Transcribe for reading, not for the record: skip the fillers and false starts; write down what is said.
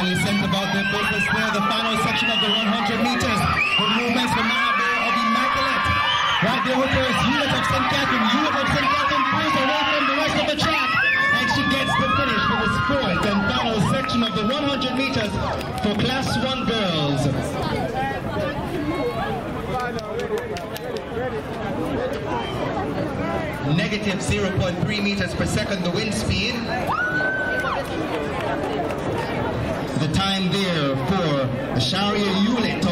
highly sent about their business there. The final section of the 100 meters. The movements from Manabe of Immaculate. Right there with her unit of St. Catherine. Unit of St. Catherine pulls away from the rest of the track. And she gets the finish for this fourth and final section of the 100 meters for Class 1 girls. Negative 0.3 meters per second the wind speed. The time there for the Sharia unit